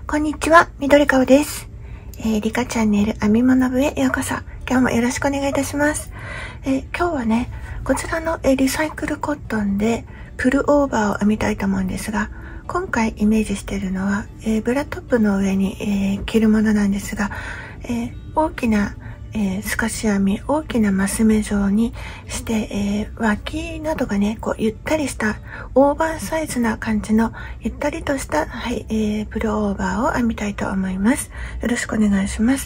こんにちは、みどりかおです。リカチャンネル編み物部へようこそ。今日もよろしくお願いいたします。今日はね、こちらのリサイクルコットンでプルオーバーを編みたいと思うんですが、今回イメージしているのは、ブラトップの上に、着るものなんですが、大きな透かし編み、大きなマス目状にして、脇などがね、こうゆったりしたオーバーサイズな感じのゆったりとした、プルオーバーを編みたいと思います。よろしくお願いします。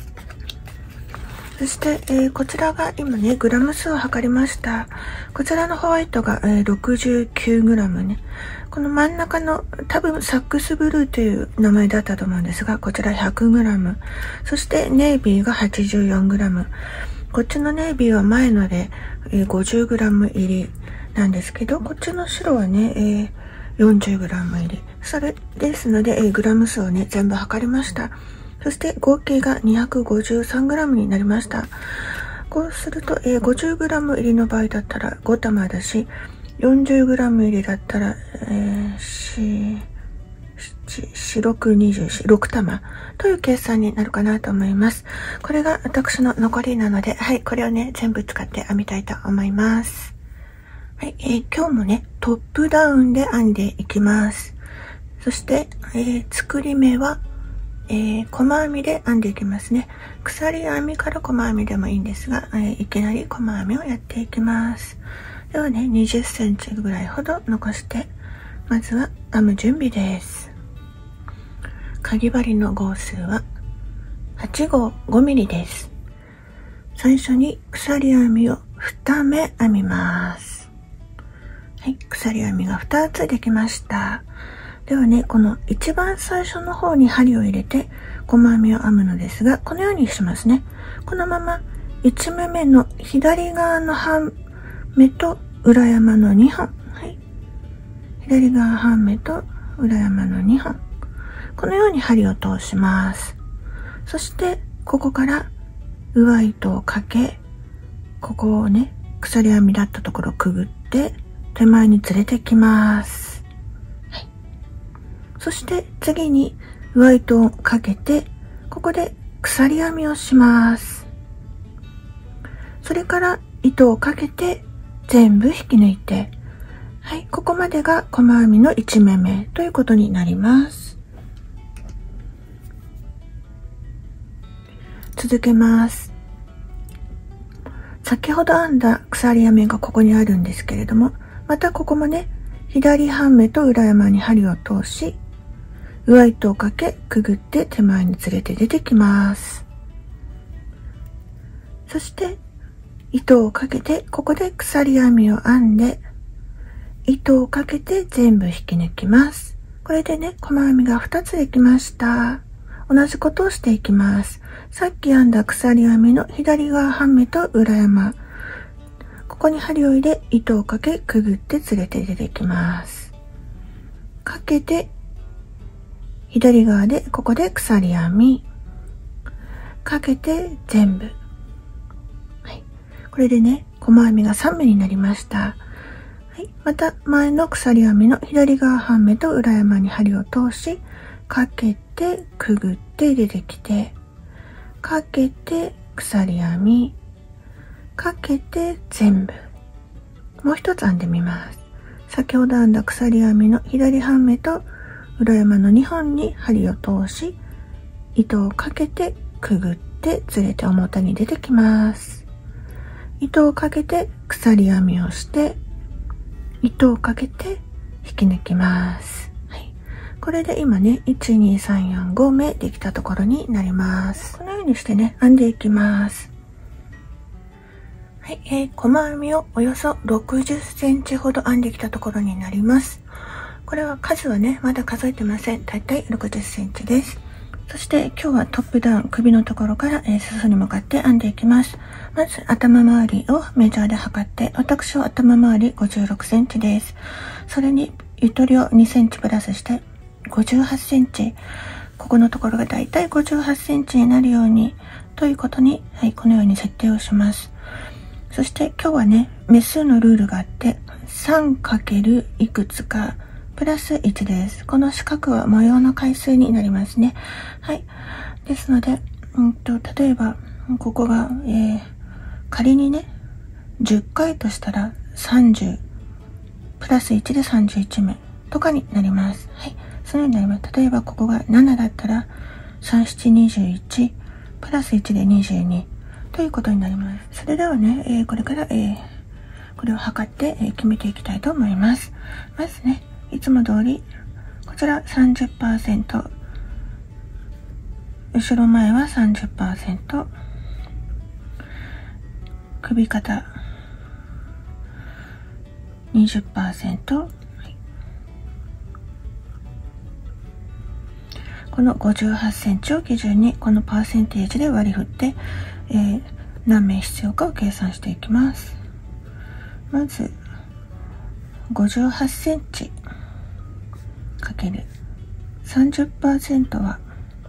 そして、こちらが今ね、グラム数を測りました。こちらのホワイトが、69g ね。この真ん中の多分サックスブルーという名前だったと思うんですが、こちら 100g。そしてネイビーが 84g。こっちのネイビーは前ので、50g 入りなんですけど、こっちの白はね、40g 入り。それですので、グラム数をね、全部測りました。そして合計が 253g になりました。こうすると、50g 入りの場合だったら5玉だし、40g 入りだったら、6玉という計算になるかなと思います。これが私の残りなので、これをね、全部使って編みたいと思います。今日もね、トップダウンで編んでいきます。そして、作り目は、細編みで編んでいきますね。鎖編みから細編みでもいいんですが、いきなり細編みをやっていきます。ではね、20センチぐらいほど残して、まずは編む準備です。かぎ針の号数は8号 5mm です。最初に鎖編みを2目編みます。鎖編みが2つできました。ではね、この一番最初の方に針を入れて細編みを編むのですが、このようにしますね。このまま1目目の左側の半目と裏山の2本、左側半目と裏山の2本、このように針を通します。そしてここから上糸をかけ、ここをね、鎖編みだったところをくぐって手前に連れてきます。そして次に上糸をかけて、ここで鎖編みをします。それから糸をかけて全部引き抜いて、ここまでが細編みの1目目ということになります。続けます。先ほど編んだ鎖編みがここにあるんですけれども、またここもね、左半目と裏山に針を通し、上糸をかけ、くぐって手前に連れて出てきます。そして糸をかけて、ここで鎖編みを編んで、糸をかけて全部引き抜きます。これでね、細編みが2つできました。同じことをしていきます。さっき編んだ鎖編みの左側半目と裏山、ここに針を入れ、糸をかけ、くぐって連れて出てきます。かけて左側でここで鎖編みかけて全部、これでね、細編みが3目になりました。また前の鎖編みの左側半目と裏山に針を通し、かけてくぐって出てきて、かけて鎖編みかけて全部、もう一つ編んでみます。先ほど編んだ鎖編みの左半目と裏山の2本に針を通し、糸をかけてくぐって連れて表に出てきます。糸をかけて鎖編みをして、糸をかけて引き抜きます。これで今ね、1、2、3、4、5目できたところになります。このようにしてね、編んでいきます。細編みをおよそ60センチほど編んできたところになります。これは数はね、まだ数えてません。だいたい60センチです。そして今日はトップダウン、首のところから、裾に向かって編んでいきます。まず頭周りをメジャーで測って、私は頭周り56センチです。それにゆとりを2センチプラスして58センチ。ここのところがだいたい58センチになるようにということに、このように設定をします。そして今日はね、目数のルールがあって、3× いくつかプラス1です。この四角は模様の回数になりますね。はい。ですので、例えば、ここが、仮にね、10回としたら30、プラス1で31目とかになります。はい。そのようになります。例えば、ここが7だったら、3、7、21、プラス1で22ということになります。それではね、これから、これを測って、決めていきたいと思います。まずね、いつも通り、こちら 30%、後ろ前は 30%、首肩 20%、この58センチを基準にこのパーセンテージで割り振って、何名必要かを計算していきます。まず58センチかける 30% は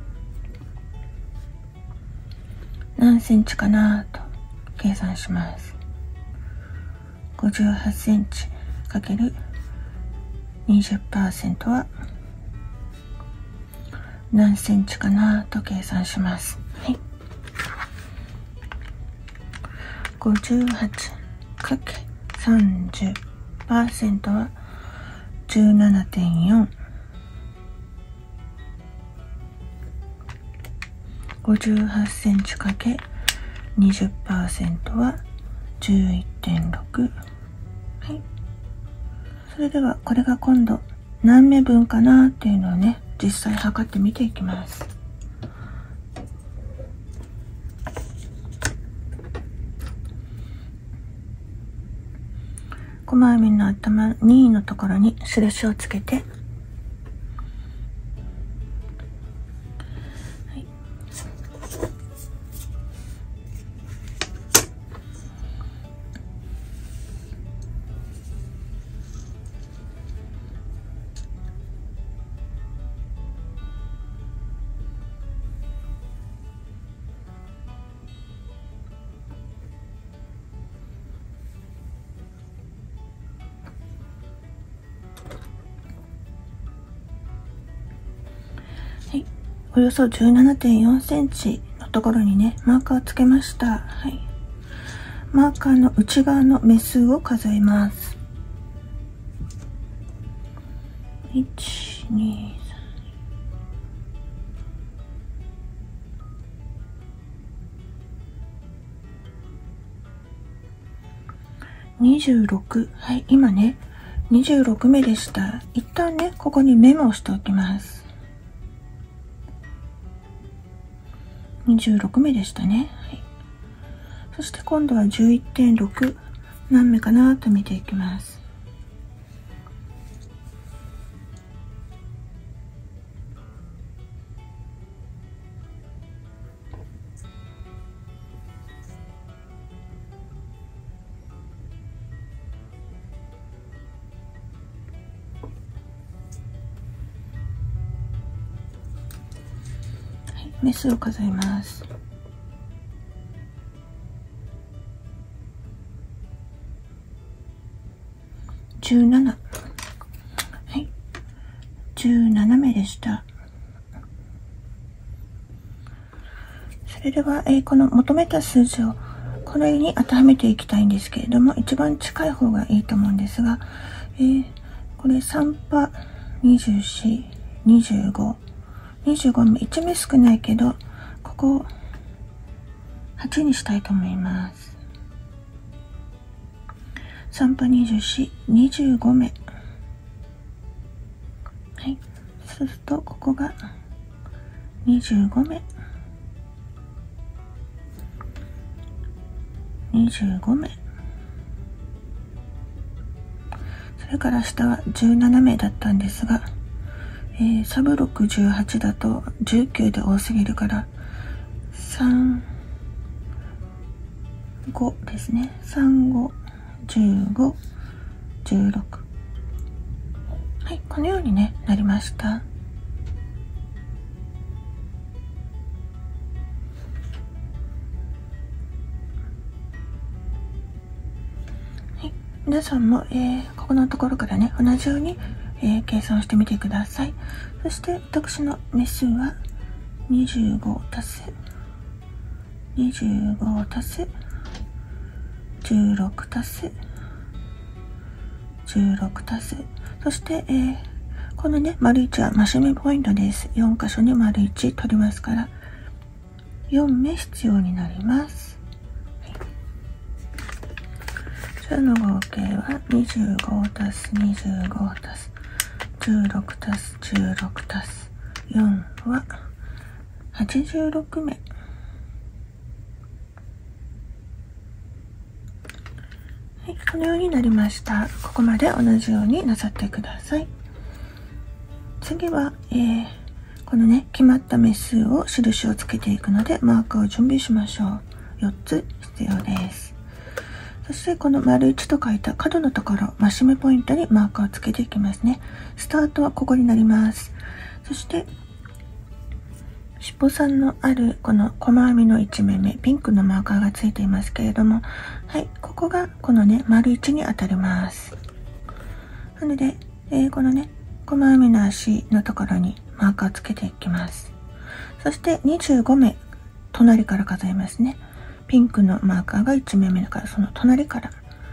何センチかなと計算します。58センチかける 20% は何センチかなと計算します。はい。58かけ 30% は 17.4。58センチかけ 20% は 11.6。はい。それではこれが今度何目分かなっていうのをね、実際測ってみていきます。細編みの頭2のところに印をつけて、およそ 17.4 センチのところにね、マーカーをつけました。はい。マーカーの内側の目数を数えます。1、2、3。26。はい、今ね、26目でした。一旦ね、ここにメモをしておきます。26目でしたね。はい、そして今度は 11.6 何目かなと見ていきます。目数を数えます。17。はい。17目でした。それでは、この求めた数字をこれに当てはめていきたいんですけれども、一番近い方がいいと思うんですが、これ3パ24、25。25目、1目少ないけど、ここを8にしたいと思います。3パ24、25目。はい。そうすると、ここが25目。25目。それから下は17目だったんですが、サブ6、18だと19で多すぎるから、3、5ですね。3、5、15、16。はい、このようにね、なりました。はい、皆さんも、ここのところからね、同じように、 計算をしてみてください。そして私の目数は25足す16足す16足す、そして、このね、丸1は増し目ポイントです。4箇所に丸1取りますから、4目必要になります。その合計は25足す25足す16足す16足す4は86目。はい、このようになりました。ここまで同じようになさってください。次は、このね、決まった目数を印をつけていくので、マーカーを準備しましょう。4つ必要です。そしてこの丸1と書いた角のところ、増し目ポイントにマーカーをつけていきますね。スタートはここになります。そして尻尾さんのあるこの細編みの1目目、ピンクのマーカーがついていますけれども、はい、ここがこのね、丸1に当たります。なので、このね、細編みの足のところにマーカーをつけていきます。そして25目、隣から数えますね。ピンクのマーカーが1目目だから、その隣から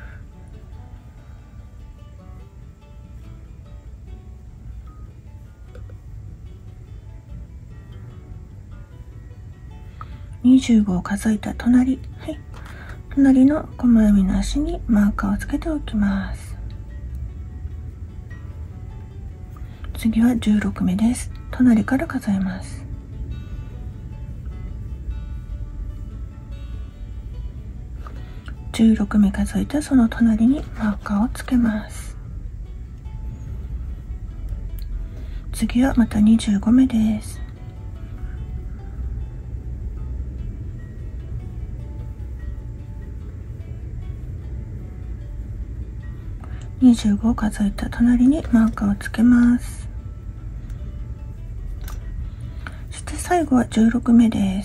。25を数えた隣、はい、隣の細編みの足にマーカーをつけておきます。次は16目です。隣から数えます。16目数えたその隣にマーカーをつけます。次はまた25目です。25を数えた隣にマーカーをつけます。そして最後は16目です。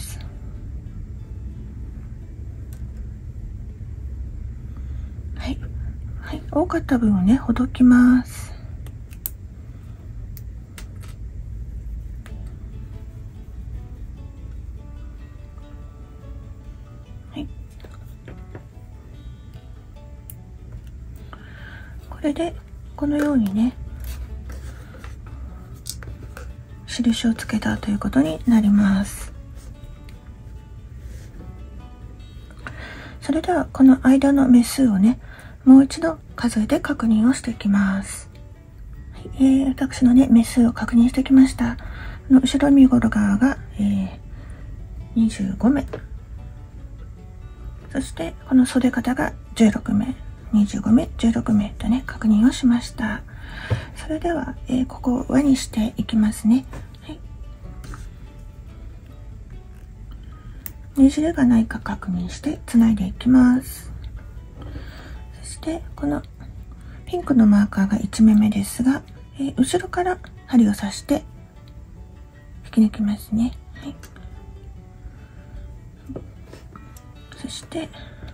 はい、はい、多かった分をね、ほどきます。はい、これでこのようにね、印をつけたということになります。それではこの間の目数をね、もう一度数えて確認をしていきます。はい、私のね、目数を確認してきました。後ろ身ごろ側が、25目。そしてこの袖肩が16目。25目、16目とね、確認をしました。それでは、ここを輪にしていきますね。はい、ねじれがないか確認してつないでいきます。そしてこのピンクのマーカーが1目目ですが、後ろから針を刺して引き抜きますね。はい、そして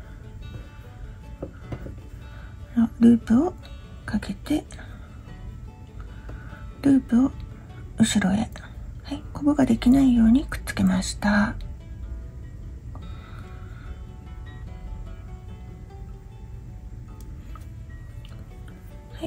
ループをかけてループを後ろへ、はい、コブができないようにくっつけました。はい、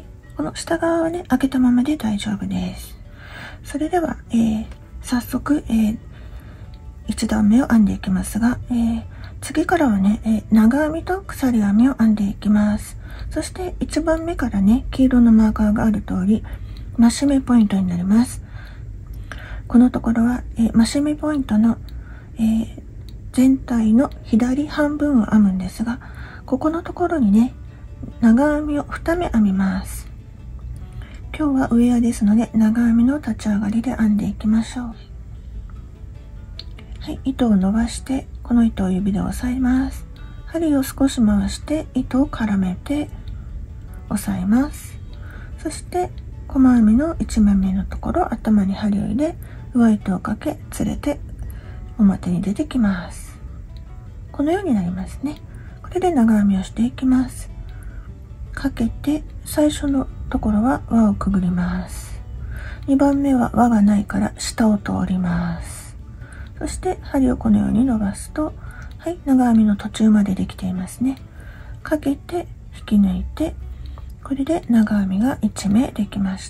この下側はね、開けたままで大丈夫です。それでは、早速、1段目を編んでいきますが、次からはね、長編みと鎖編みを編んでいきます。そして1番目からね、黄色のマーカーがある通り増し目ポイントになります。このところは、増し目ポイントの、全体の左半分を編むんですが、ここのところにね、長編みを2目編みます。今日はウェアですので、長編みの立ち上がりで編んでいきましょう。はい、糸を伸ばしてこの糸を指で押さえます。針を少し回して糸を絡めて押さえます。そして細編みの1目目のところ、頭に針を入れ上糸をかけ連れて表に出てきます。このようになりますね。これで長編みをしていきます。 かけて最初のところは輪をくぐります。2番目は輪がないから下を通ります。そして針をこのように伸ばすと、はい、長編みの途中までできていますね。かけて引き抜いて、これで長編みが1目できました。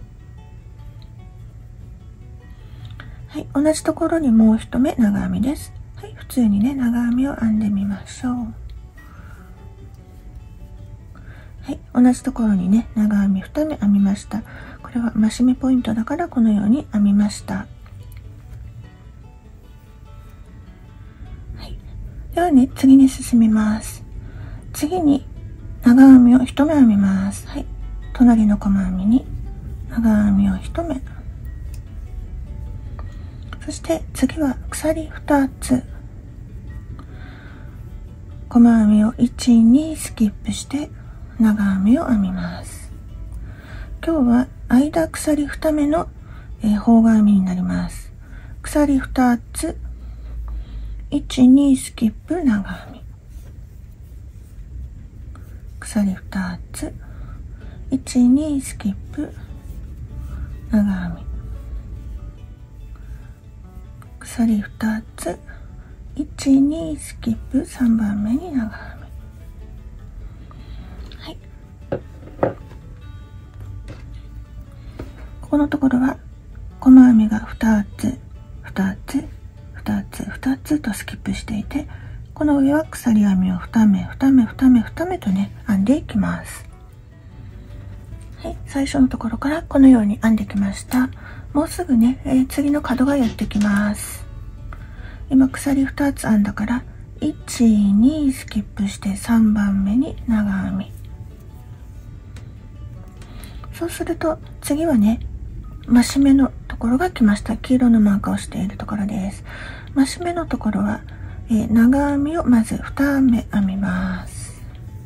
はい、同じところにもう1目長編みです。はい、普通にね、長編みを編んでみましょう。はい、同じところにね、長編み2目編みました。これは増し目ポイントだからこのように編みました。はい、ではね、次に進みます。次に長編みを1目編みます。はい、隣の細編みに長編みを1目。そして次は鎖2つ。細編みを1、2スキップして長編みを編みます。今日は間鎖2目の方側編みになります。鎖2つ、1、2スキップ長編み。鎖2つ、1、2スキップ長編み。鎖2つ、1、2スキップ3番目に長編み。はい。ここのところは細編みが2つ、2つ、2つ、2つとスキップしていて、この上は鎖編みを2目、2目、2目、2目とね、編んでいきます。はい、最初のところからこのように編んできました。もうすぐね、次の角がやってきます。今鎖2つ編んだから1、2スキップして3番目に長編み。そうすると次はね、増し目のところが来ました。黄色のマークをしているところです。増し目のところは、長編みをまず2目編みます。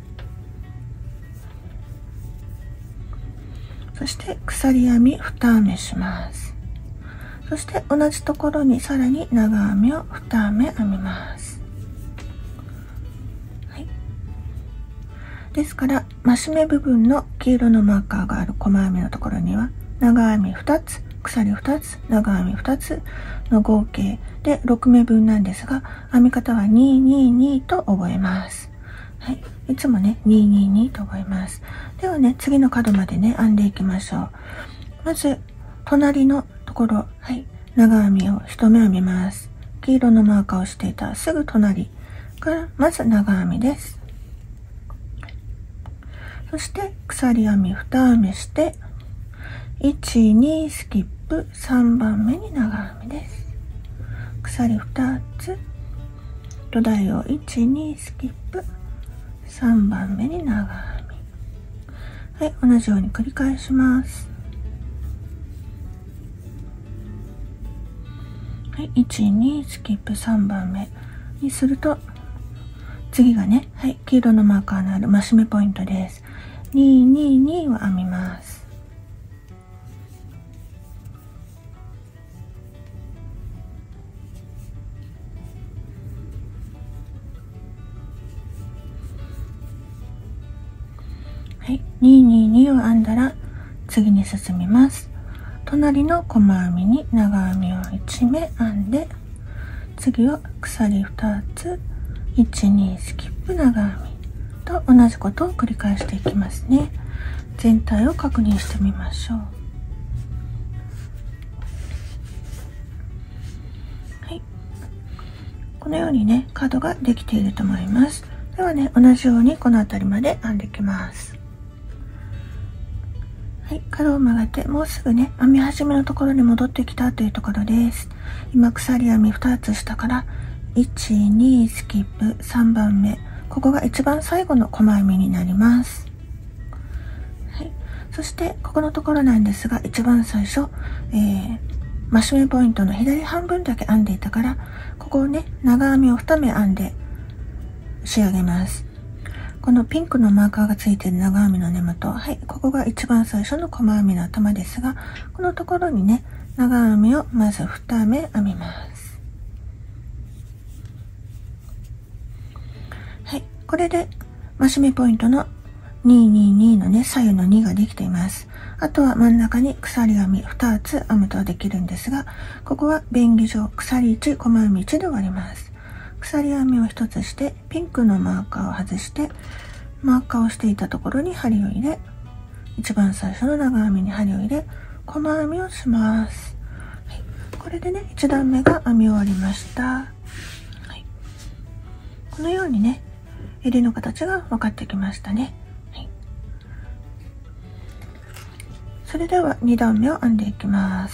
そして鎖編み2目します。そして同じところにさらに長編みを2目編みます。はい、ですから増し目部分の黄色のマーカーがある細編みのところには長編み2つ、鎖2つ、長編み2つの合計で6目分なんですが、編み方は222と覚えます。はい、いつもね222と覚えます。ではね、次の角までね編んでいきましょう。まず隣のところ、はい、長編みを1目編みます。黄色のマーカーをしていたすぐ隣からまず長編みです。そして鎖編み2目して1、2スキップ3番目に長編みです。鎖2つ、土台を1、2スキップ3番目に長編み。はい、同じように繰り返します。はい、1、2スキップ3番目にすると、次がね、はい、黄色のマーカーのある増し目ポイントです。222を編みます。はい、222を編んだら次に進みます。隣の細編みに長編みを1目編んで、次は鎖2つ、1、2スキップ長編みと同じことを繰り返していきますね。全体を確認してみましょう。はい、このようにね、角ができていると思います。ではね、同じようにこの辺りまで編んでいきます。はい、角を曲がってもうすぐね、編み始めのところに戻ってきたというところです。今鎖編み2つ下から1、2スキップ3番目、ここが一番最後の細編みになります。はい、そしてここのところなんですが、一番最初、増し目ポイントの左半分だけ編んでいたから、ここをね、長編みを2目編んで仕上げます。このピンクのマーカーがついている長編みの根元、はい、ここが一番最初の細編みの頭ですが、このところにね、長編みをまず2目編みます。はい、これで増し目ポイントの 222のね、左右の2ができています。あとは真ん中に鎖編み2つ編むとできるんですが、ここは便宜上鎖1、細編み1で終わります。鎖編みを1つして、ピンクのマーカーを外して、マーカーをしていたところに針を入れ、一番最初の長編みに針を入れ、細編みをします。はい、これでね、1段目が編み終わりました。はい、このようにね、襟の形が分かってきましたね。はい、それでは2段目を編んでいきます。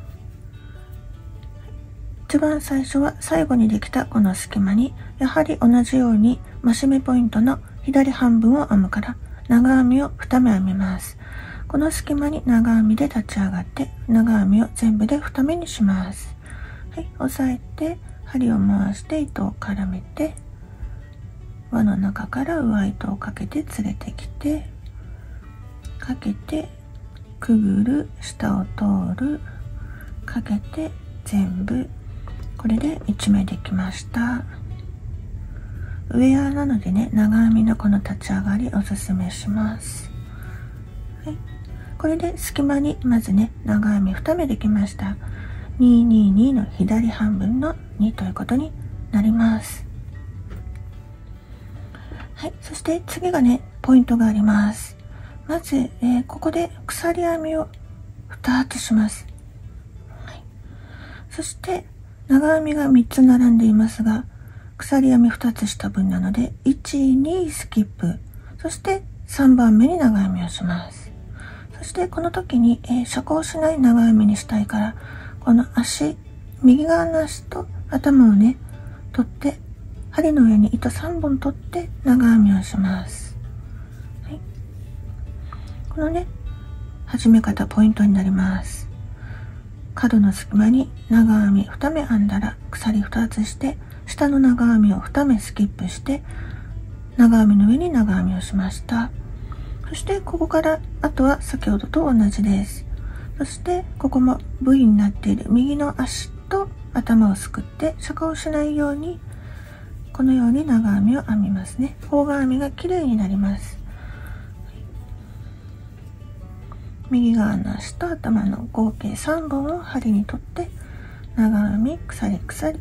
一番最初は最後にできたこの隙間に、やはり同じように増し目ポイントの左半分を編むから長編みを2目編みます。この隙間に長編みで立ち上がって長編みを全部で2目にします。はい、押さえて針を回して糸を絡めて、輪の中から上糸をかけて連れてきて、かけてくぐる、下を通る、かけて全部、これで1目できました。ウェアなのでね、長編みのこの立ち上がりおすすめします。はい、これで隙間にまずね、長編み2目できました。222の左半分の2ということになります。はい、そして次がね、ポイントがあります。まず、ここで鎖編みを2つします。はい、そして長編みが3つ並んでいますが、鎖編み2つした分なので、1、2スキップ。そして3番目に長編みをします。そしてこの時に、遮光しない長編みにしたいから、この足、右側の足と頭をね、取って、針の上に糸3本取って長編みをします。はい、このね、始め方ポイントになります。角の隙間に長編み2目編んだら鎖2つして、下の長編みを2目スキップして長編みの上に長編みをしました。そしてここからあとは先ほどと同じです。そしてここも V になっている右の足と頭をすくって遮光しないようにこのように長編みを編みますね。方眼編みが綺麗になります。右側の足と頭の合計3本を針に取って長編み鎖鎖、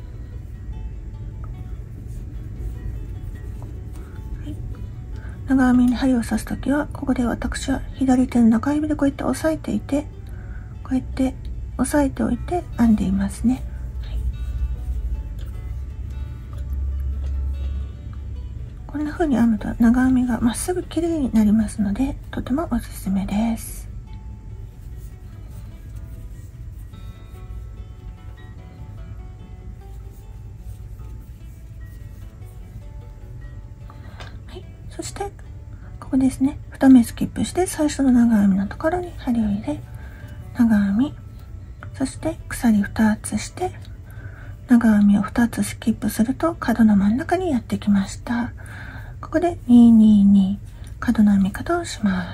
長編みに針を刺すときは、ここで私は左手の中指でこうやって押さえていて、こうやって押さえておいて編んでいますね。はい、こんな風に編むと長編みがまっすぐ綺麗になりますので、とてもおすすめです。そしてここですね、2目スキップして最初の長編みのところに針を入れ、長編み、そして鎖2つして長編みを2つスキップすると角の真ん中にやってきました。ここで222角の編み方をします。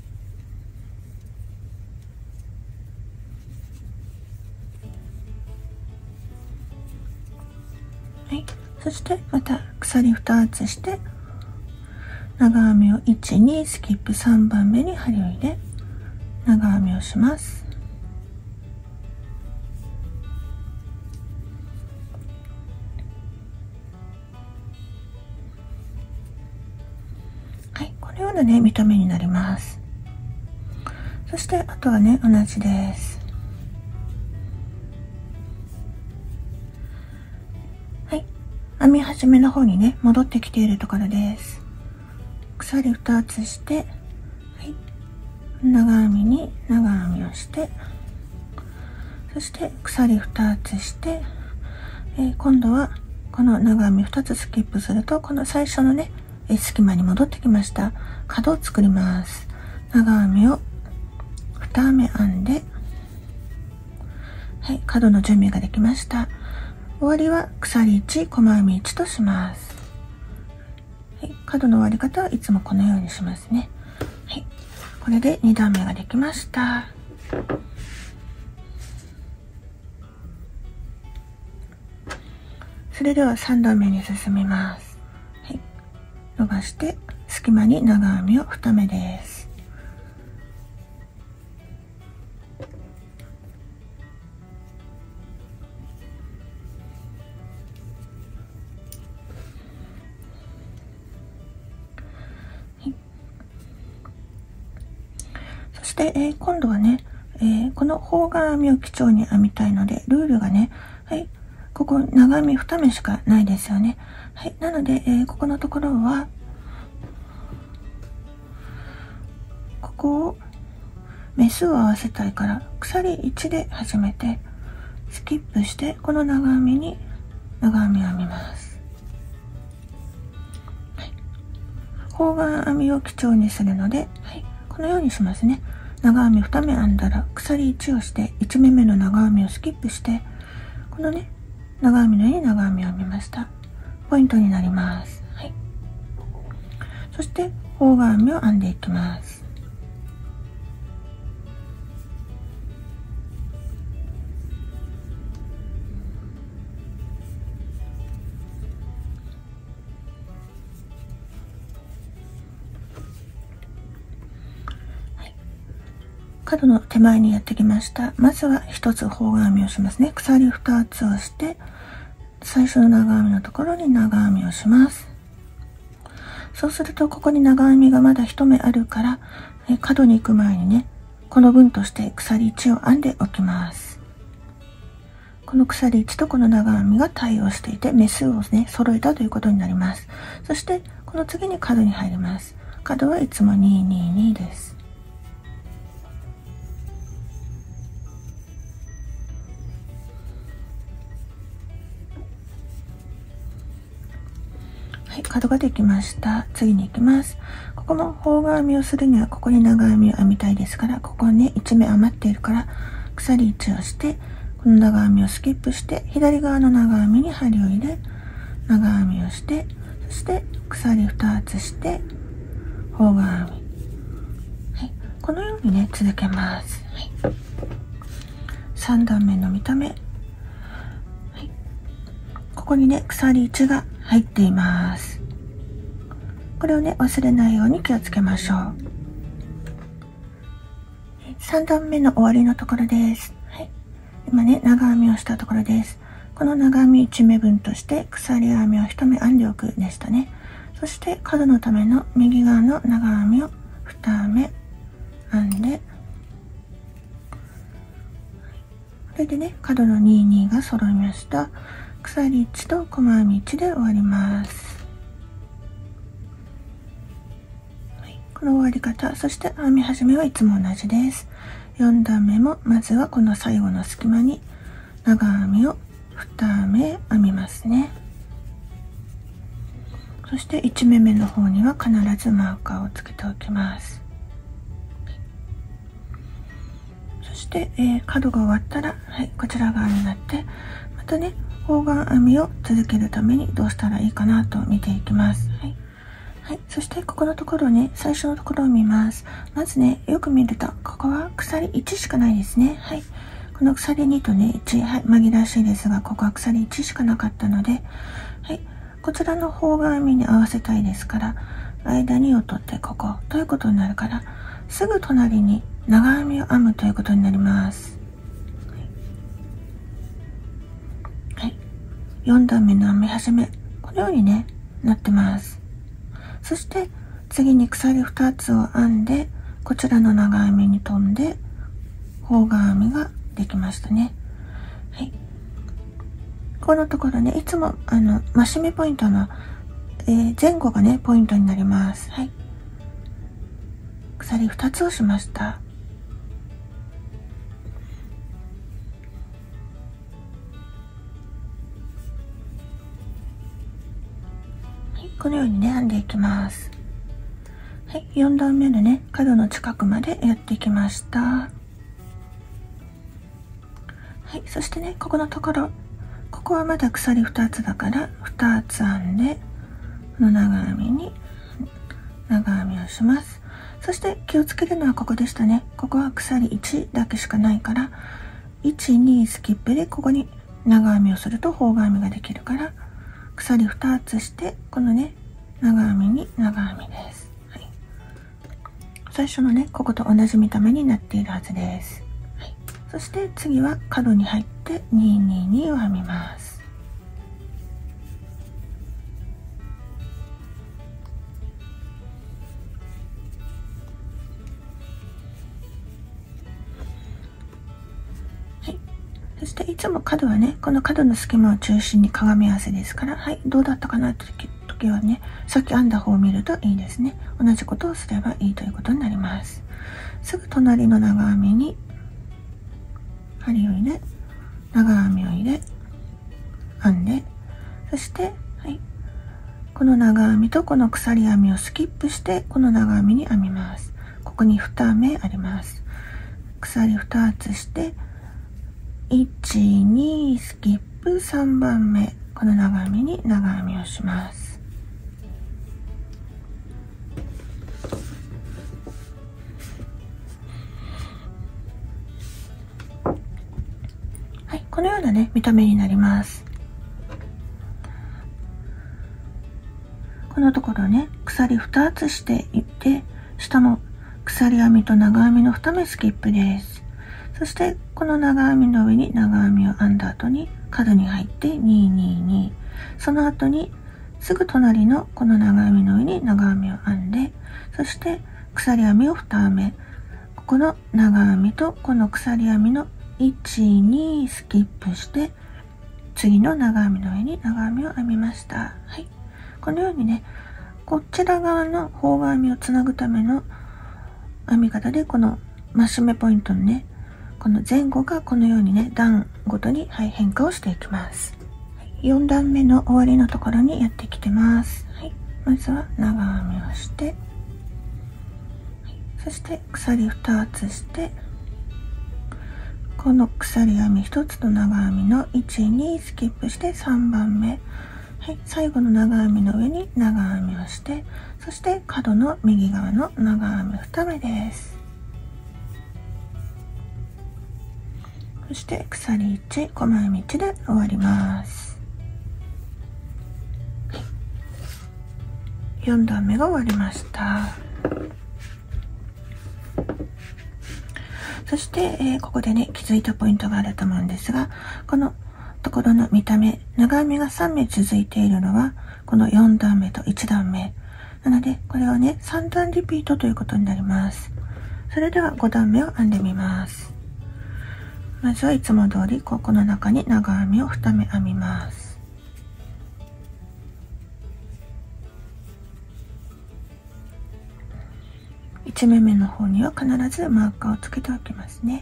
はい、そしてまた鎖2つして長編みを1、2スキップ3番目に針を入れ長編みをします。はい、このようなね見た目になります。そしてあとはね同じです。はい、編み始めの方にね戻ってきているところです。鎖2つして、はい、長編みに長編みをして、そして鎖2つして、今度はこの長編み2つスキップするとこの最初のね隙間に戻ってきました。角を作ります。長編みを2目編んで、はい、角の準備ができました。終わりは鎖1、細編み1とします。はい、角の終わり方はいつもこのようにしますね。はい、これで2段目ができました。それでは3段目に進みます。はい、伸ばしてスキ隙間に長編みを2目です。そして、今度はね、この方眼編みを基調に編みたいので、ルールがね、はい、ここ長編み2目しかないですよね。はい、なので、ここのところはここを目数を合わせたいから鎖1で始めてスキップしてこの長編みに長編みを編みます。はい、方眼編みを基調にするので、はい、このようにしますね。長編み2目編んだら鎖1をして1目目の長編みをスキップしてこのね長編みのように長編みを編みました。ポイントになります。はい、そして方眼編みを編んでいきます。角の手前にやってきました。まずは1つ方眼編みをしますね。鎖2つをして最初の長編みのところに長編みをします。そうするとここに長編みがまだ1目あるから角に行く前にねこの分として鎖1を編んでおきます。この鎖1とこの長編みが対応していて目数をね揃えたということになります。そしてこの次に角に入ります。角はいつも222です。角ができました。次に行きます。ここも方眼編みをするにはここに長編みを編みたいですからここね1目余っているから鎖1をしてこの長編みをスキップして左側の長編みに針を入れ長編みをしてそして鎖2つして方眼編み、はい、このようにね続けます。はい、3段目の見た目、はい、ここにね鎖1が入っています。これをね忘れないように気をつけましょう。3段目の終わりのところです。はい、今ね長編みをしたところです。この長編み1目分として鎖編みを1目編んでおくでしたね。そして角のための右側の長編みを2目編んで、これでね角の22が揃いました。鎖1と細編み1で終わります。はい、この終わり方、そして編み始めはいつも同じです。4段目もまずはこの最後の隙間に長編みを2目編みますね。そして1目目の方には必ずマーカーをつけておきます。そして、角が終わったら、はい、こちら側になってまたね方眼編みを続けるためにどうしたらいいかなと見ていきます。はいはい、そしてここのところね最初のところを見ます。まずねよく見るとここは鎖1しかないですね。はい、この鎖2とね1、はい、紛らわしいですがここは鎖1しかなかったので、はい、こちらの方眼編みに合わせたいですから間2を取ってここということになるからすぐ隣に長編みを編むということになります。4段目の編み始めこのようにねなってます。そして次に鎖2つを編んでこちらの長編みに飛んで方眼編みができましたね。はい、このところねいつも増し目ポイントの、前後がねポイントになります。はい、鎖2つをしました。このようにね編んでいきます。はい、4段目のね角の近くまでやってきました。はい、そしてねここのところここはまだ鎖2つだから2つ編んでこの長編みに長編みをします。そして気をつけるのはここでしたね。ここは鎖1だけしかないから1、2スキップでここに長編みをすると方眼編みができるから鎖2つしてこのね長編みに長編みです。 最初のね、ここと同じ見た目になっているはずです。はい、そして次は角に入って222を編みます。そしていつも角はね、この角の隙間を中心に鏡合わせですから、はい、どうだったかなって時はね、さっき編んだ方を見るといいですね。同じことをすればいいということになります。すぐ隣の長編みに針を入れ、長編みを入れ、編んで、そして、はい、この長編みとこの鎖編みをスキップして、この長編みに編みます。ここに2目あります。鎖2つして、1、2スキップ3番目、この長編みに長編みをします。はい、このようなね、見た目になります。このところね、鎖2つしていって、下も鎖編みと長編みの2目スキップです。そしてこの長編みの上に長編みを編んだ後に角に入って222、その後にすぐ隣のこの長編みの上に長編みを編んで、そして鎖編みを2目、ここの長編みとこの鎖編みの12スキップして次の長編みの上に長編みを編みました。はい、このようにね、こちら側の方側編みをつなぐための編み方で、この増し目ポイントのね、この前後がこのようにね、段ごとに、はい、変化をしていきます。4段目の終わりのところにやってきてます。はい、まずは長編みをして、はい、そして鎖2つして、この鎖編み1つと長編みの1、2スキップして3番目、はい、最後の長編みの上に長編みをして、そして角の右側の長編み2目です。そして鎖1、細編み1で終わります。はい、4段目が終わりました。そして、ここでね、気づいたポイントがあると思うんですが、このところの見た目、長編みが3目続いているのはこの4段目と1段目なので、これはね、3段リピートということになります。それでは5段目を編んでみます。まずはいつも通りここの中に長編みを2目編みます。1目目の方には必ずマーカーをつけておきますね。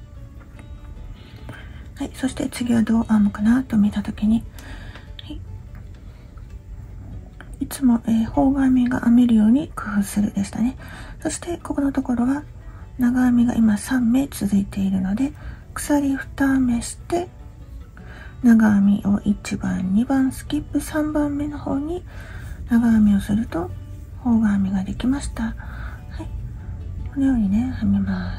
はい、そして次はどう編むかなと見たときに、はい、いつも、方側編みが編めるように工夫するでしたね。そしてここのところは長編みが今3目続いているので、鎖2目して長編みを1番2番スキップ3番目の方に長編みをすると方側編みができました。はい、このようにね、編みます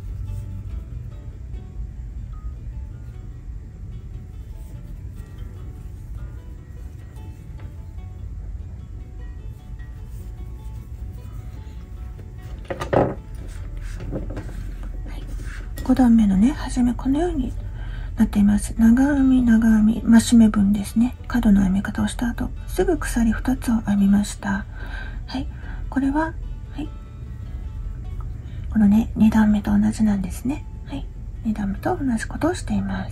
。5段目のね、初めこのようになっています。長編み長編み増し目分ですね。角の編み方をした後、すぐ鎖2つを編みました。はい、これは、はい、このね、2段目と同じなんですね。はい、2段目と同じことをしています。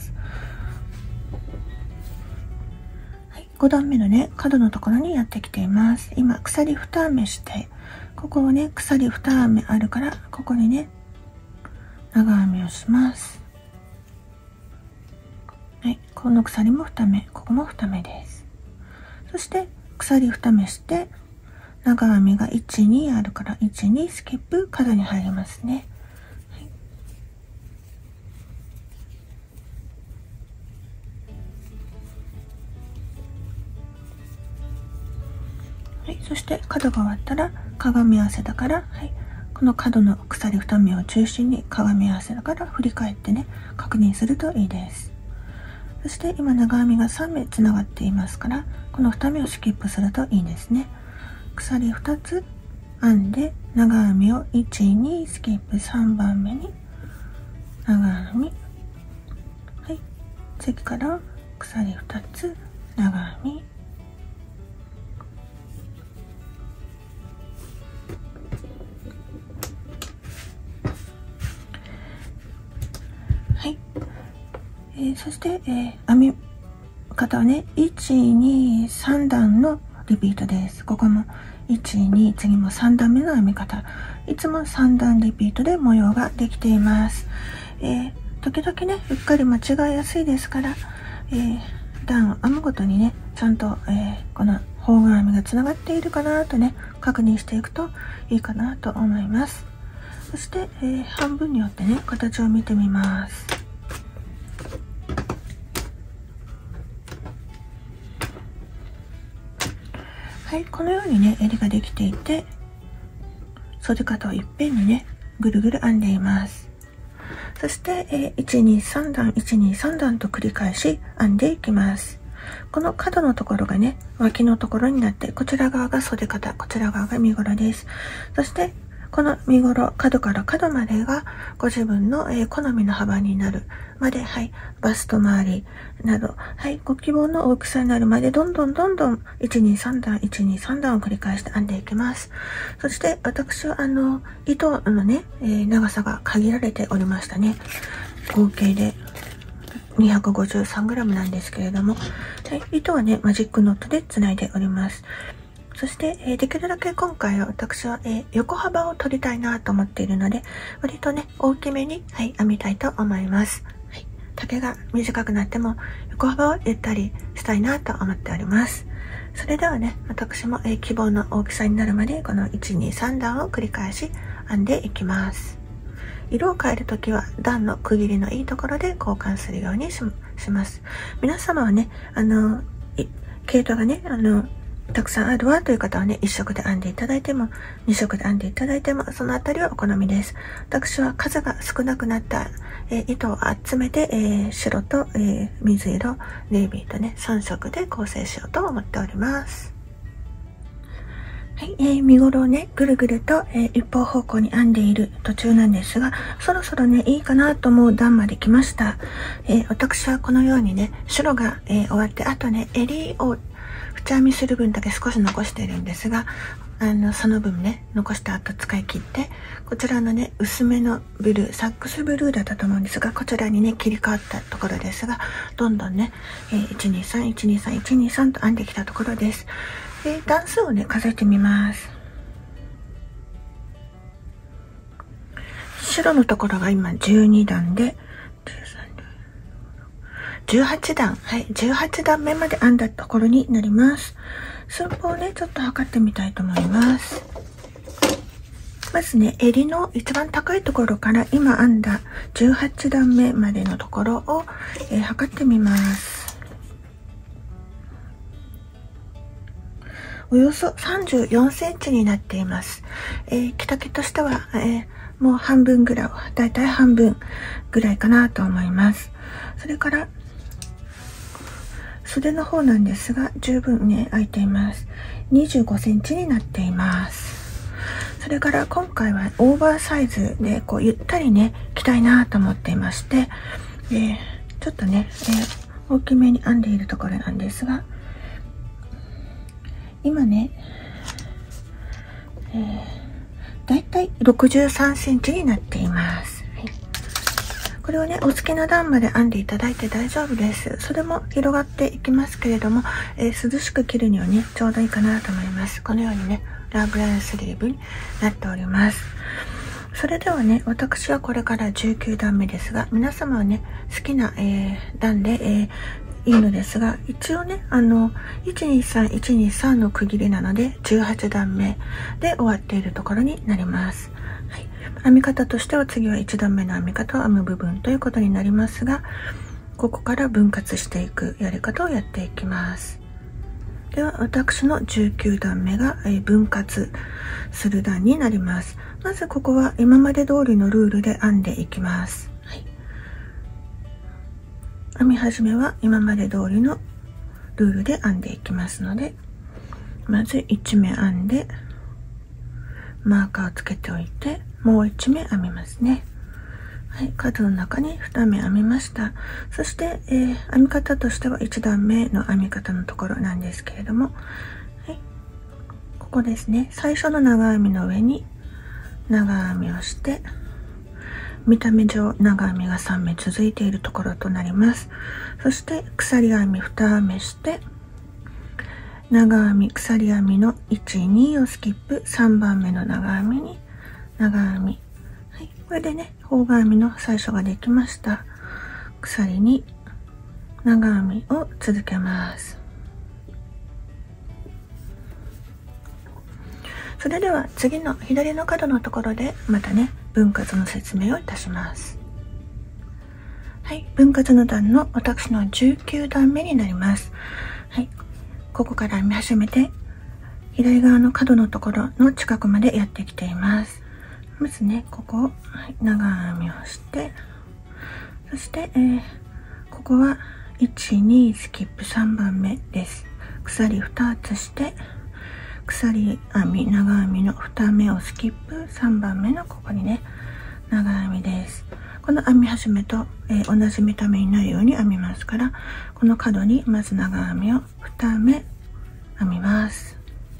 はい、5段目のね、角のところにやってきています。今鎖2目して、ここをね、鎖2目あるから、ここにね、長編みをします。はい、この鎖も2目、ここも2目です。そして鎖2目して長編みが1、2あるから1、2スキップ角に入りますね。はい、そして角が終わったら鏡合わせだから、はい、この角の鎖2目を中心に鏡合わせだから振り返ってね、確認するといいです。そして今長編みが3目つながっていますから、この2目をスキップするといいですね。鎖2つ編んで長編みを1、2スキップ3番目に長編み、はい、次から鎖2つ長編み、はい、そして、編み方はね、1、2、3段のリピートです。ここも1、2、次も3段目の編み方。いつも3段リピートで模様ができています。時々ね、うっかり間違いやすいですから、段を編むごとにね、ちゃんと、この方眼編みがつながっているかなとね、確認していくといいかなと思います。そして、半分によってね、形を見てみます。はい、このようにね、襟ができていて、袖方をいっぺんにね、ぐるぐる編んでいます。そして、1、2、3段、1、2、3段と繰り返し編んでいきます。この角のところがね、脇のところになって、こちら側が袖方、こちら側が身ごろです。そして、この身ごろ、角から角までがご自分の、好みの幅になるまで、はい、バスト周りなど、はい、ご希望の大きさになるまで、どんどん1、2、3段、1、2、3段を繰り返して編んでいきます。そして、私は糸のね、長さが限られておりましたね。合計で 253g なんですけれども、はい、糸はね、マジックノットでつないでおります。そして、できるだけ今回は私は、横幅を取りたいなと思っているので、割とね、大きめに、はい、編みたいと思います。はい、丈が短くなっても横幅をゆったりしたいなと思っております。それではね、私も、希望の大きさになるまでこの1、2、3段を繰り返し編んでいきます。色を変えるときは段の区切りのいいところで交換するようにします。皆様はね、毛糸がね、たくさんあるわという方はね、1色で編んでいただいても、2色で編んでいただいても、そのあたりはお好みです。私は数が少なくなった、糸を集めて、白と、水色、ネイビーとね、3色で構成しようと思っております。はい、身ごろをね、ぐるぐると、一方方向に編んでいる途中なんですが、そろそろね、いいかなと思う段まで来ました。私はこのようにね、白が、終わって、あとね、襟を縁編みする分だけ少し残しているんですが、その分ね、残した後使い切って、こちらのね、薄めのブルー、サックスブルーだったと思うんですが、こちらにね、切り替わったところですが、どんどんね、123、123、123と編んできたところです。段数をね、数えてみます。白のところが今12段で、18段、はい、18段目まで編んだところになります。寸法をね、ちょっと測ってみたいと思います。まずね、襟の一番高いところから今編んだ18段目までのところを、測ってみます。およそ34センチになっています。着丈としては、もう半分ぐらい、だいたい半分ぐらいかなと思います。それから、袖の方なんですが、十分ね、空いています。25センチになっています。それから今回はオーバーサイズで、こう、ゆったりね、着たいなと思っていまして、ちょっとね、大きめに編んでいるところなんですが、今ね、だいたい63センチになっています。はい、これをね、お好きな段まで編んでいただいて大丈夫です。それも広がっていきますけれども、涼しく着るにはね、ちょうどいいかなと思います。このようにね、ラブラインスリーブになっております。それではね、私はこれから19段目ですが、皆様はね、好きな、段で、いいのですが、一応ね、123、123の区切りなので、18段目で終わっているところになります。はい、編み方としては次は1段目の編み方を編む部分ということになりますが、ここから分割していくやり方をやっていきます。では、私の19段目が分割する段になります。まずここは今まで通りのルールで編んでいきます。編み始めは今まで通りのルールで編んでいきますので、まず1目編んで、 マーカーをつけておいて、もう1目編みますね。はい、角の中に2目編みました。そして、編み方としては1段目の編み方のところなんですけれども、はい、ここですね、最初の長編みの上に長編みをして、見た目上長編みが3目続いているところとなります。そして鎖編み2目して、長編み鎖編みの1、2をスキップ、3番目の長編みに長編み、はい、これでね、方眼編みの最初ができました。鎖に長編みを続けます。それでは次の左の角のところでまたね、分割の説明をいたします。はい、分割の段の私の19段目になります。はい、ここから編み始めて左側の角のところの近くまでやってきています。まずね、ここを、長編みをして、そして、ここは1、2スキップ3番目です。鎖2つして、鎖編み長編みの2目をスキップ、3番目のここにね、長編みです。この編み始めと、同じ見た目になるように編みますから、この角にまず長編みを2目編みます。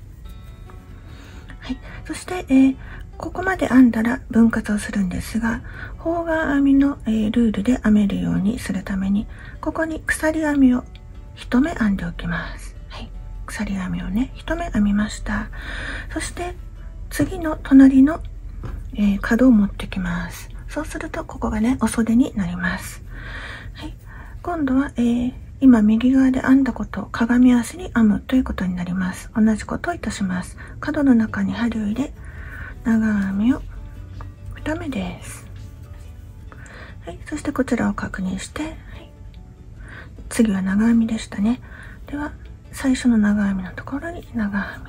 はい、そして、ここまで編んだら分割をするんですが、方眼編みの、ルールで編めるようにするために、ここに鎖編みを1目編んでおきます。はい、鎖編みをね、1目編みました。そして次の隣の、角を持ってきます。そうするとここがね、お袖になります。はい、今度は、今右側で編んだことを鏡合わせに編むということになります。同じことをいたします。角の中に針を入れ、長編みを2目です。はい、そしてこちらを確認して、はい、次は長編みでしたね。では最初の長編みのところに長編み、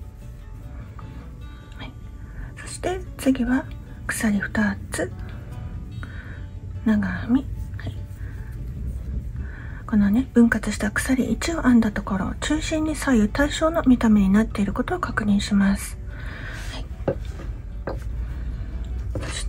はい、そして次は鎖2つ長編み、はい、このね、分割した鎖1を編んだところを中心に左右対称の見た目になっていることを確認します。そして、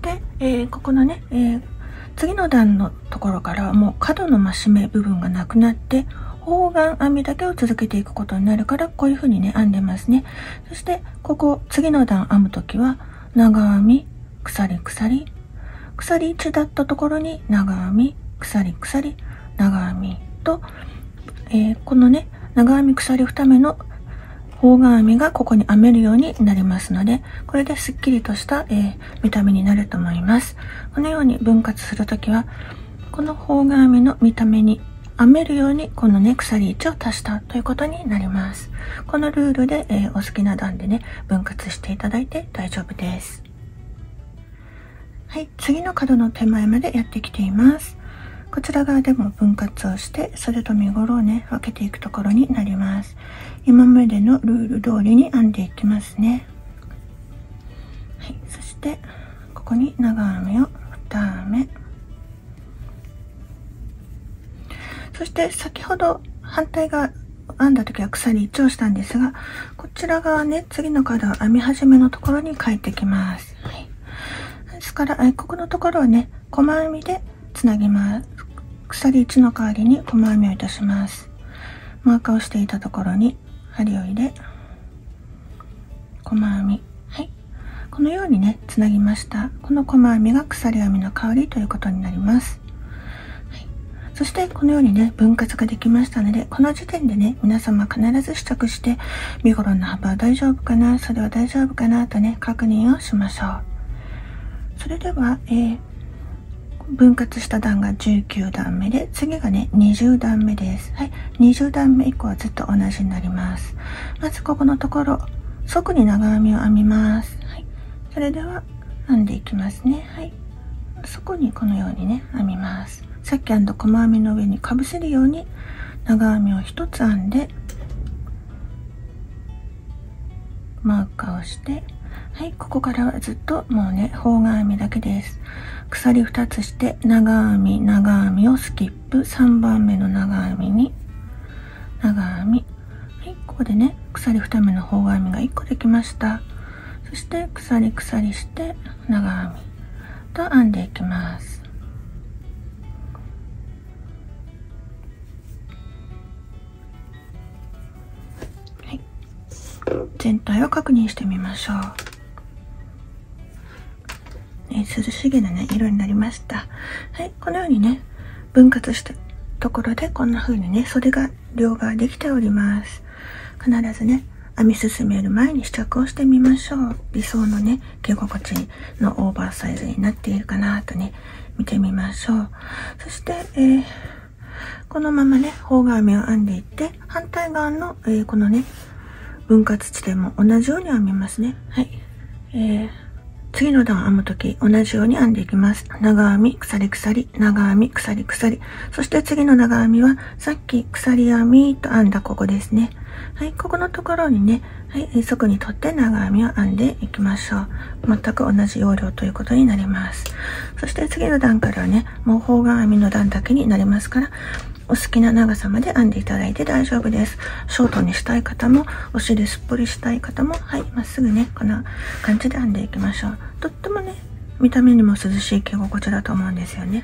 ここのね、次の段のところからはもう角の増し目部分がなくなって方眼編みだけを続けていくことになるから、こういう風にね、編んでますね。そしてここ次の段編むときは長編み鎖鎖、鎖1だったところに長編み鎖鎖長編みと、このね、長編み鎖2目の方眼編みがここに編めるようになりますので、これですっきりとした、見た目になると思います。このように分割するときは、この方眼編みの見た目に編めるようにこのね、鎖1を足したということになります。このルールで、お好きな段でね、分割していただいて大丈夫です。はい、次の角の手前までやってきています。こちら側でも分割をして袖と身ごろをね、分けていくところになります。今までのルール通りに編んでいきますね。はい、そしてここに長編みを2目、そして先ほど反対側編んだ時は鎖1をしたんですが、こちら側ね、次の角は編み始めのところに帰ってきます。はい、ですからここのところはね、細編みでつなぎます。鎖1の代わりに細編みをいたします。マーカーをしていたところに針を入れ、細編み、はい、このようにね、つなぎました。この細編みが鎖編みの代わりということになります。はい、そしてこのようにね、分割ができましたので、この時点でね、皆様必ず試着して身ごろの幅は大丈夫かな、袖は大丈夫かなとね、確認をしましょう。それでは、分割した段が19段目で、次がね、20段目です。はい、20段目以降はずっと同じになります。まずここのところ、側に長編みを編みます。はい、それでは編んでいきますね。はい、そこにこのようにね、編みます。さっき編んだ細編みの上にかぶせるように長編みを1つ編んで、マーカーをして、はい、ここからはずっともうね、方眼編みだけです。鎖2つして長編み長編みをスキップ、3番目の長編みに長編み、はい、ここでね、鎖2目の方眼編みが1個できました。そそして鎖鎖して長編みと編んでいきます。はい、全体を確認してみましょう。涼しげなね色になりました。はい、このようにね分割したところでこんな風にね袖が両側できております。必ずね編み進める前に試着をしてみましょう。理想のね着心地のオーバーサイズになっているかなとね見てみましょう。そして、このままね方側編みを編んでいって反対側の、このね分割地点も同じように編みますね。はい、次の段を編むとき同じように編んでいきます。長編み鎖鎖長編み鎖鎖、そして次の長編みはさっき鎖編みと編んだここですね。はい、ここのところにね、はい、側にとって長編みを編んでいきましょう。全く同じ要領ということになります。そして次の段からはねもう方側編みの段だけになりますから、お好きな長さまで編んでいただいて大丈夫です。ショートにしたい方もお尻すっぽりしたい方も、はい、まっすぐねこんな感じで編んでいきましょう。とってもね見た目にも涼しい着心地だと思うんですよね。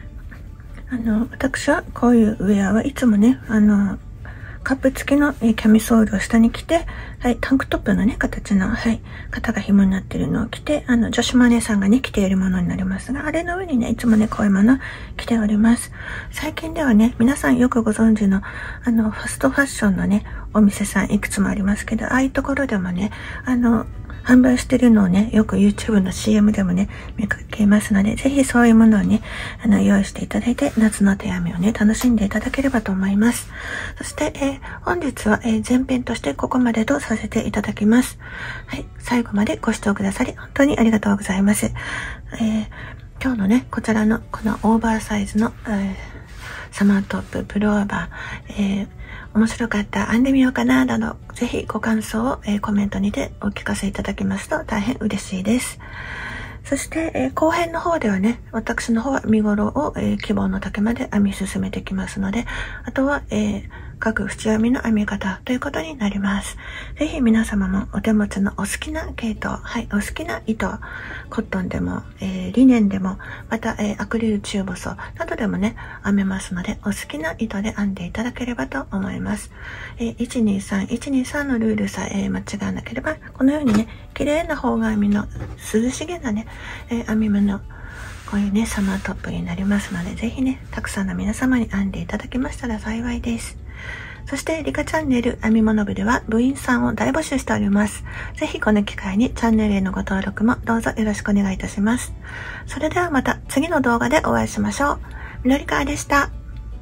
私はこういうウェアはいつもねカップ付きのキャミソールを下に着て、はい、タンクトップのね、形の、はい、肩が紐になっているのを着て、女子マネーさんがね、着ているものになりますが、あれの上にね、いつもね、こういうもの着ております。最近ではね、皆さんよくご存知の、ファストファッションのね、お店さんいくつもありますけど、ああいうところでもね、販売してるのをね、よく YouTube の CM でもね、見かけますので、ぜひそういうものをね、用意していただいて、夏の手編みをね、楽しんでいただければと思います。そして、本日は、前編としてここまでとさせていただきます。はい、最後までご視聴くださり、本当にありがとうございます。今日のね、こちらの、このオーバーサイズの、サマートップ、プルオーバー、面白かった、編んでみようかな、など、ぜひご感想を、コメントにてお聞かせいただけますと大変嬉しいです。そして、後編の方ではね、私の方は身ごろを、希望の丈まで編み進めてきますので、あとは、各縁編みの編み方ということになります。ぜひ皆様もお手持ちのお好きな毛糸、はい、お好きな糸、コットンでも、リネンでも、また、アクリル中細などでもね、編めますので、お好きな糸で編んでいただければと思います。123のルールさえ間違わなければ、このようにね、綺麗な方側編みの涼しげなね、編み物、こういうね、サマートップになりますので、ぜひね、たくさんの皆様に編んでいただけましたら幸いです。そして、リカチャンネル編み物部では部員さんを大募集しております。ぜひこの機会にチャンネルへのご登録もどうぞよろしくお願いいたします。それではまた次の動画でお会いしましょう。みのりかわでした。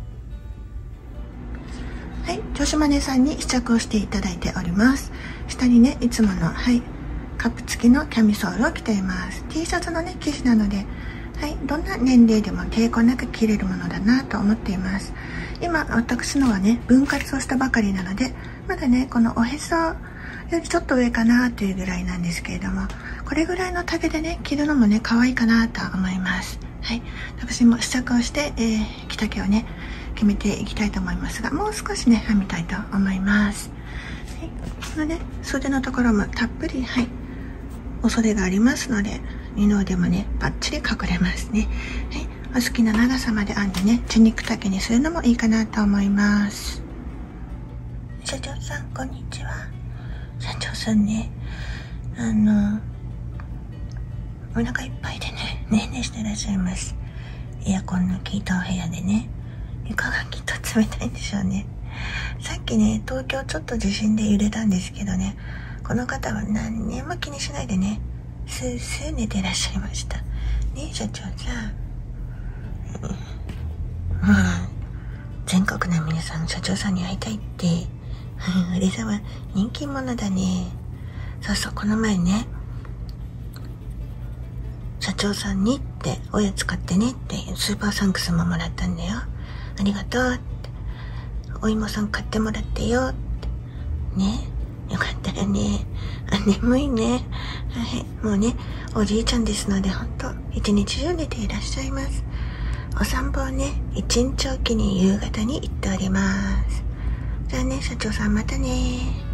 はい、女子マネさんに試着をしていただいております。下にね、いつもの、はい、カップ付きのキャミソールを着ています。T シャツのね、生地なので、はい、どんな年齢でも抵抗なく着れるものだなと思っています。今、私のはね、分割をしたばかりなので、まだね、このおへそよりちょっと上かなというぐらいなんですけれども、これぐらいの丈でね、着るのもね、可愛いかなと思います。はい、私も試着をして、着丈をね、決めていきたいと思いますが、もう少しね、編みたいと思います。はい、このね、袖のところもたっぷり、はい、お袖がありますので、二の腕もね、バッチリ隠れますね。はい、お好きな長さまで編んでね、チュニック丈にするのもいいかなと思います。社長さん、こんにちは。社長さんね、お腹いっぱいでね、ねーねーしてらっしゃいます。エアコンの効いたお部屋でね、床がきっと冷たいんでしょうね。さっきね、東京ちょっと地震で揺れたんですけどね、この方は何にも気にしないでね、スースー寝てらっしゃいました。ねえ、社長さん。全国の皆さん、社長さんに会いたいって。有沢、人気者だね。そうそう、この前ね、社長さんにっておやつ買ってねってスーパーサンクスももらったんだよ。ありがとうって。お芋さん買ってもらってよって。ね、よかったらね。眠いね。はい、もうね、おじいちゃんですので、ほんと、一日中寝ていらっしゃいます。お散歩をね、一日おきに夕方に行っております。じゃあね、社長さんまたね。